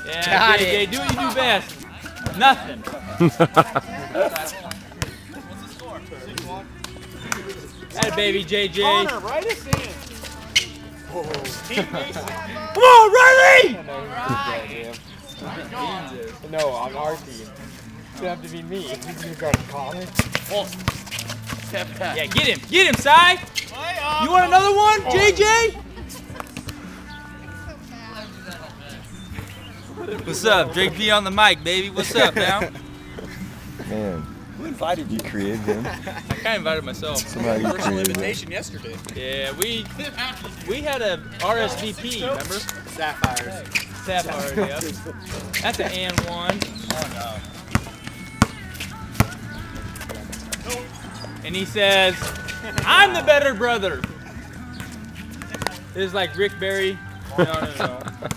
Yeah, JJ, do what you do best. Nothing. What's the score? 6-1? That baby, JJ. Connor, write us in. Come on, Riley! No, on our team. It's gonna have to be me. He's gonna go to Connor. Oh. Tap, tap. Yeah, get him, Cy. You want another one, JJ? What's up, Drake B on the mic, baby? What's up, now? Man, Who invited you created him. I kind of invited myself. Somebody Personal created him. invitation yesterday. Yeah, we had a RSVP, remember? Sapphires. Sapphire, yeah. That's an and one. Oh, no. And he says, I'm the better brother. This is like Rick Barry. No.